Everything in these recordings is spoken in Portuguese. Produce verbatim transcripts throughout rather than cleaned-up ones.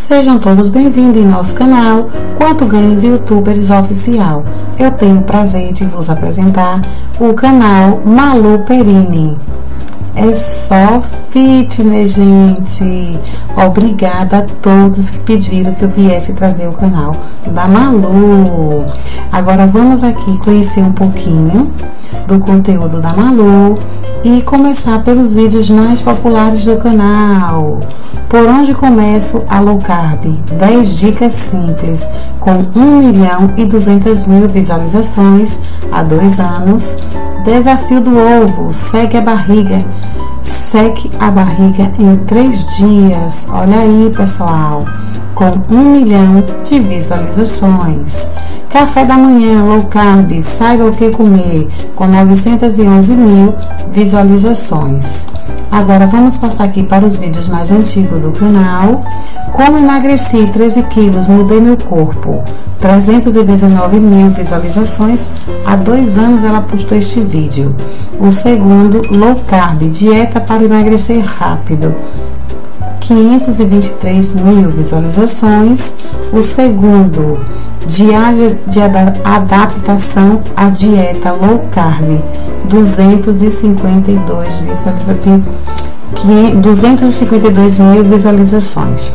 Sejam todos bem-vindos em nosso canal Quanto Ganhos Youtubers Oficial. Eu tenho o prazer de vos apresentar o canal Malu Perini. É só fitness, gente. Obrigada a todos que pediram que eu viesse trazer o canal da Malu. Agora vamos aqui conhecer um pouquinho do conteúdo da Malu e começar pelos vídeos mais populares do canal. Por onde começo a low carb? dez dicas simples com um milhão e duzentas mil visualizações há dois anos. Desafio do ovo, segue a barriga. Seque a barriga em três dias. Olha aí, pessoal, com um milhão de visualizações. Café da manhã, low carb, saiba o que comer, com novecentas e onze mil visualizações. Agora vamos passar aqui para os vídeos mais antigos do canal. Como emagreci treze quilos, mudei meu corpo, trezentas e dezenove mil visualizações. Há dois anos ela postou este vídeo. O segundo, low carb, dieta para emagrecer rápido, quinhentas e vinte e três mil visualizações. O segundo, diário de adaptação à dieta low carb, duzentas e cinquenta e duas visualizações, duzentas e cinquenta e dois mil visualizações.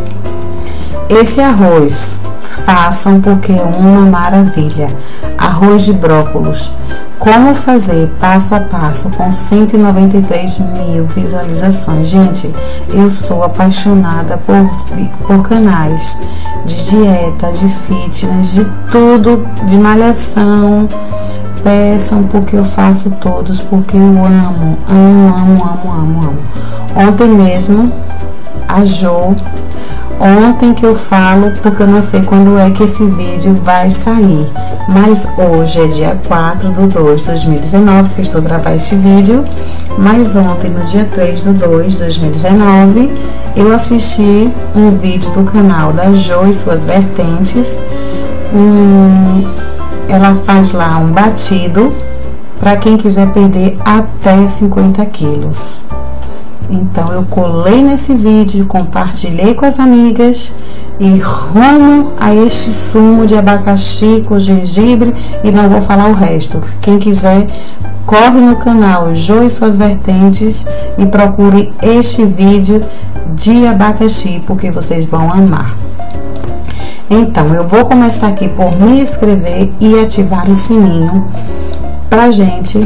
Esse arroz, façam porque é uma maravilha. Arroz de brócolis, como fazer passo a passo, com cento e noventa e três mil visualizações. Gente, eu sou apaixonada por, por canais de dieta, de fitness, de tudo, de malhação. Peçam porque eu faço todos, porque eu amo, amo, amo, amo, amo, amo. Ontem mesmo, a Jo, ontem que eu falo, porque eu não sei quando é que esse vídeo vai sair, mas hoje é dia quatro de dois de dois mil e dezenove que eu estou gravando este vídeo, mas ontem, no dia três de dois de dois mil e dezenove, eu assisti um vídeo do canal da Jo e suas vertentes. Hum, ela faz lá um batido para quem quiser perder até cinquenta quilos. Então eu colei nesse vídeo, compartilhei com as amigas e rumo a este sumo de abacaxi com gengibre, e não vou falar o resto. Quem quiser, corre no canal Jo e suas vertentes e procure este vídeo de abacaxi, porque vocês vão amar. Então eu vou começar aqui por me inscrever e ativar o sininho pra gente,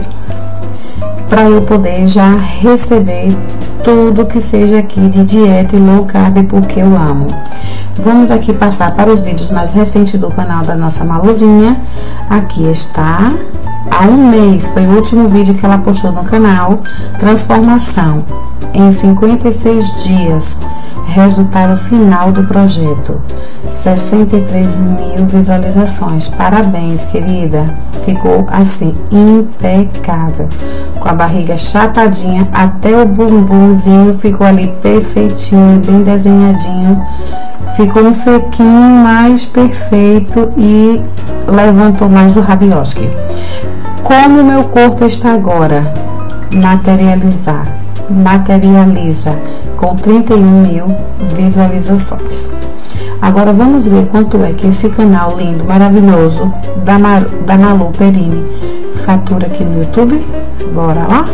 para eu poder já receber tudo que seja aqui de dieta e low carb, porque eu amo. Vamos aqui passar para os vídeos mais recentes do canal da nossa Maluzinha. Aqui está, há um mês foi o último vídeo que ela postou no canal. Transformação em cinquenta e seis dias, resultado final do projeto, sessenta e três mil visualizações. Parabéns, querida, ficou assim impecável, com a barriga chapadinha, até o bumbumzinho ficou ali perfeitinho, bem desenhadinho, ficou um sequinho mais perfeito e levantou mais o rabiosque. Como meu corpo está agora? Materializar, materializa com trinta e um mil visualizações. Agora vamos ver quanto é que esse canal lindo, maravilhoso da, Mar, da Malu Perini fatura aqui no YouTube. Bora lá?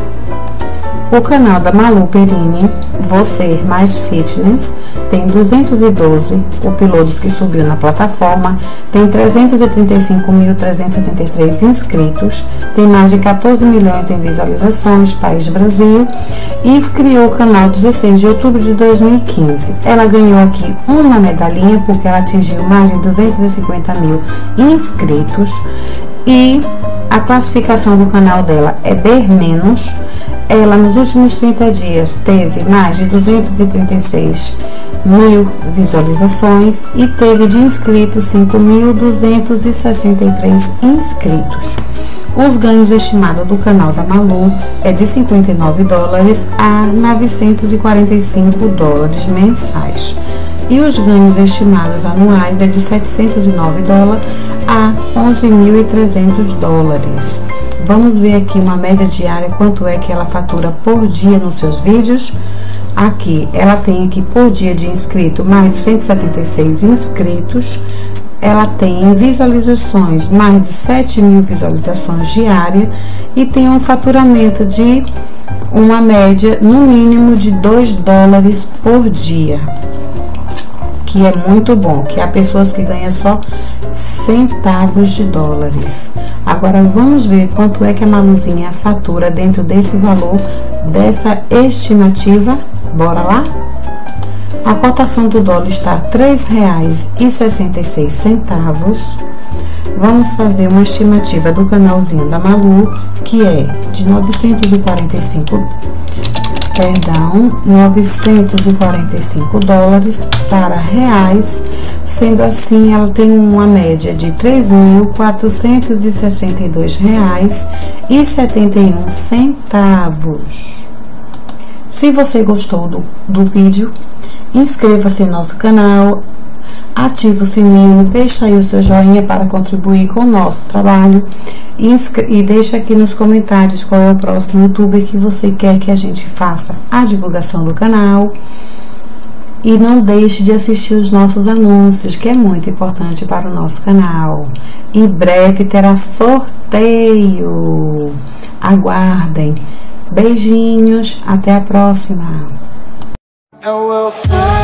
O canal da Malu Perini, Você Mais Fitness, tem duzentos e doze uploads que subiu na plataforma, tem trezentos e trinta e cinco mil trezentos e setenta e três inscritos, tem mais de quatorze milhões em visualizações, país Brasil, e criou o canal dezesseis de outubro de dois mil e quinze. Ela ganhou aqui uma medalhinha porque ela atingiu mais de duzentos e cinquenta mil inscritos, e a classificação do canal dela é B menos. Ela nos últimos trinta dias teve mais de duzentos e trinta e seis mil visualizações e teve de inscritos cinco mil duzentos e sessenta e três inscritos. Os ganhos estimados do canal da Malu é de cinquenta e nove dólares a novecentos e quarenta e cinco dólares mensais. E os ganhos estimados anuais é de setecentos e nove dólares a onze mil e trezentos dólares. Vamos ver aqui uma média diária, quanto é que ela fatura por dia nos seus vídeos. aqui, ela tem aqui por dia de inscrito mais de cento e setenta e seis inscritos. Ela tem visualizações, mais de sete mil visualizações diárias e tem um faturamento de uma média, no mínimo, de dois dólares por dia, que é muito bom, que há pessoas que ganham só centavos de dólares. Agora, vamos ver quanto é que a Maluzinha fatura dentro desse valor, dessa estimativa. Bora lá? A cotação do dólar está a três reais e sessenta e seis centavos. Vamos fazer uma estimativa do canalzinho da Malu, que é de novecentos e quarenta e cinco, perdão, novecentos e quarenta e cinco dólares para reais. Sendo assim, ela tem uma média de três mil quatrocentos e sessenta e dois reais e setenta e um centavos. Se você gostou do, do vídeo, inscreva-se no nosso canal, ative o sininho, deixa aí o seu joinha para contribuir com o nosso trabalho e, e deixa aqui nos comentários qual é o próximo youtuber que você quer que a gente faça a divulgação do canal. E não deixe de assistir os nossos anúncios, que é muito importante para o nosso canal. Em breve terá sorteio. Aguardem. Beijinhos, até a próxima.